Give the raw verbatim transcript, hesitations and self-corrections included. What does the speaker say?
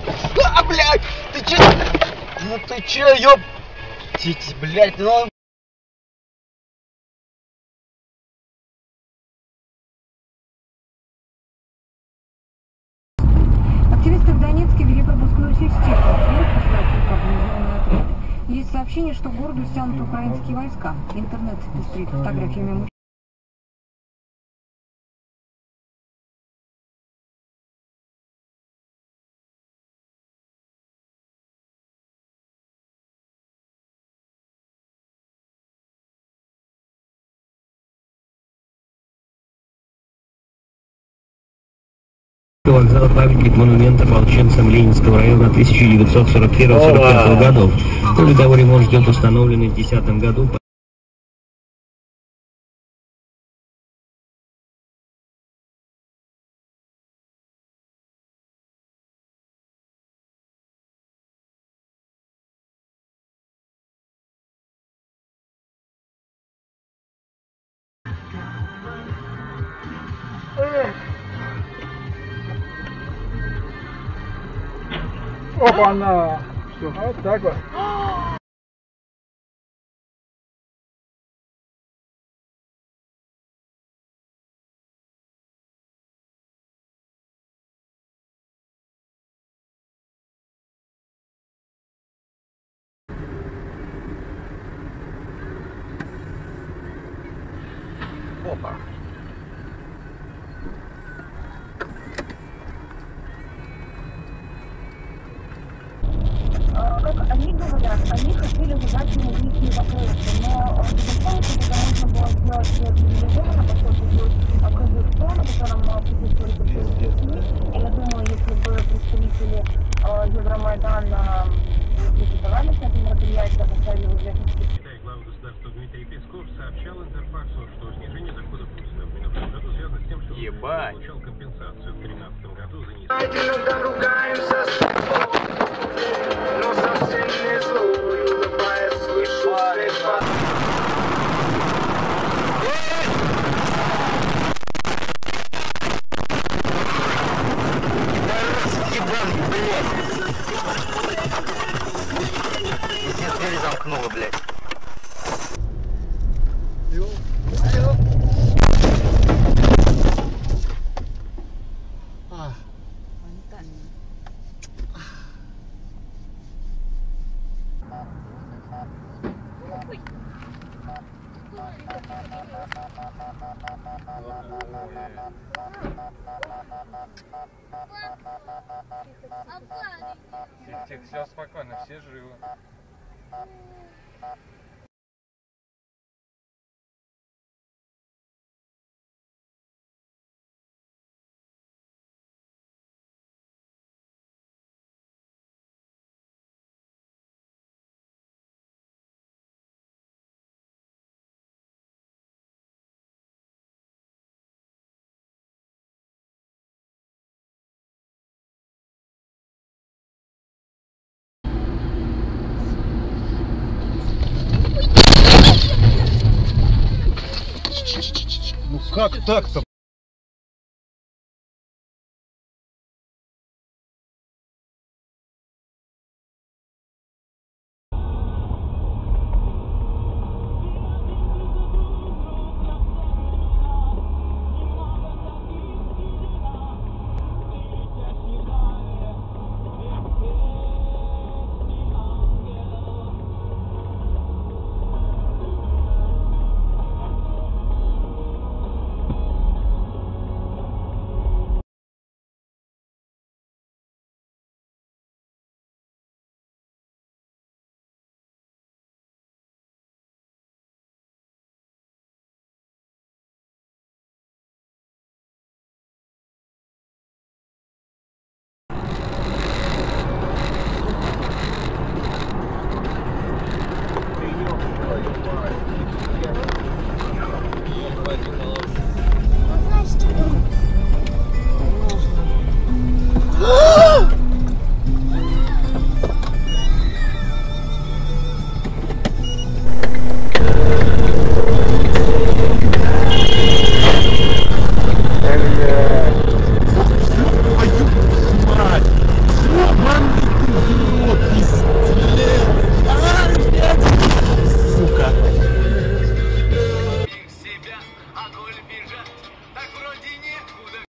А, блядь! Ты че? Ну ты че, ёп? Тити, блядь, ну... Активисты в Донецке вели пропускную систему. Есть сообщение, что к городу стянут украинские войска. Интернет пестрит фотографиями мужчин. Вокзал — памятник монумента ополченцам Ленинского района тысяча девятьсот сорок первого — сорок пятого годов. Кроме того, ремонт ждет установленный в две тысячи десятом году. Опа-на! Все, вот так вот. Опа. Как они говорят, они хотели выдать ему личные вопросы, но безусловно, это можно было сделать цивилизованно, поскольку здесь круглый стол, на котором присутствовали представители СМИ. И я думаю, если бы представители Евромайдана критиковали с этим мероприятием, поставили в известность. Глава государства Дмитрий Песков сообщал Интерфаксу, что снижение дохода Путина в минувшем году связано с тем, что он получал компенсацию в две тысячи тринадцатом году за низкую. Замкнуло, блядь. Тихо, тихо, все спокойно, все живы. Ну как так-то?